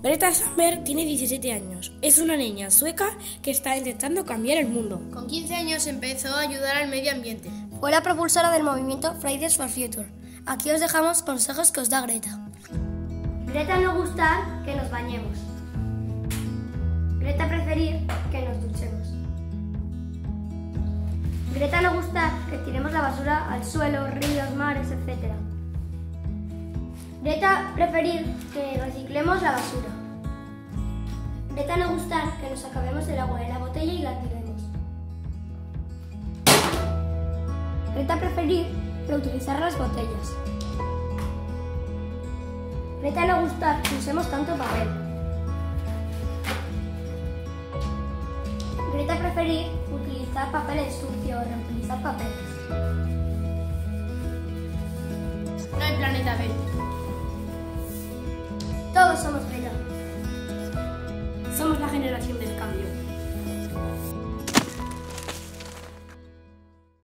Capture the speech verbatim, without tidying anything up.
Greta Thunberg tiene diecisiete años. Es una niña sueca que está intentando cambiar el mundo. Con quince años empezó a ayudar al medio ambiente. Fue la propulsora del movimiento Fridays for Future. Aquí os dejamos consejos que os da Greta. Greta no gusta que nos bañemos. Greta preferir que nos duchemos. Greta no gusta que tiremos la basura al suelo, ríos, mares, etcétera. Greta preferir que reciclemos la basura. Greta no gusta que nos acabemos el agua de la botella y la tiremos. Greta preferir reutilizar las botellas. Greta no gusta que usemos tanto papel. Greta preferir utilizar papeles sucios, reutilizar papeles. No hay planeta B. Todos somos Greta. Somos la generación del cambio.